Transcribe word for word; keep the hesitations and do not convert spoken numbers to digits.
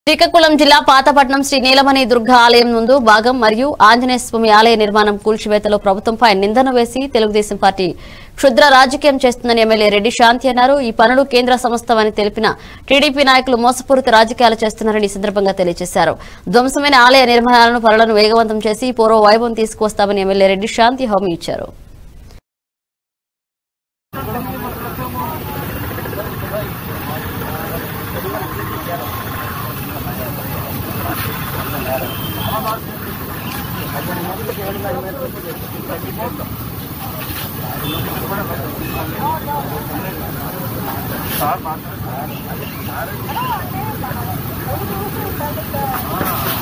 శ్రీకాకుళం జిల్లా పాతపట్నం శ్రీ నీలమణి దుర్గ ఆలయం ముందు భాగం మరియు ఆంజనేయ స్వామి ఆలయ నిర్మాణం కూల్చివేతలో ప్రభుత్వంపై నిందన వేసి తెలుగుదేశం పార్టీ క్షుద్ర రాజకీయం చేస్తుందని ఎమ్మెల్యే రెడ్డి శాంతి అన్నారు. ఈ పనులు కేంద్ర సంస్థవని తెలిపిన టీడీపీ నాయకులు మోసపూరిత రాజకీయాలు చేస్తున్నారని ఈ సందర్భంగా తెలియజేశారు. ధ్వంసమైన ఆలయ నిర్మాణాలను పనులను వేగవంతం చేసి పూర్వ వైభవం తీసుకువస్తామని ఎమ్మెల్యే రెడ్డి శాంతి హామీ ఇచ్చారు. సార్